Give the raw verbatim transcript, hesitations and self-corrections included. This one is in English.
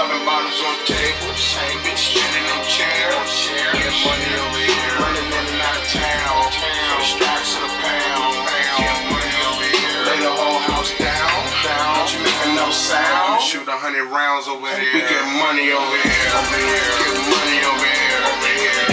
Popping bottles on tables, same bitch spinning in chairs. Get money over here, running in and out of town. For the straps of the pound, get money over here. Lay the whole house down, down. Don't you make no sound? Shoot a hundred rounds over there. We get money over here, over here. Get money over here, over here.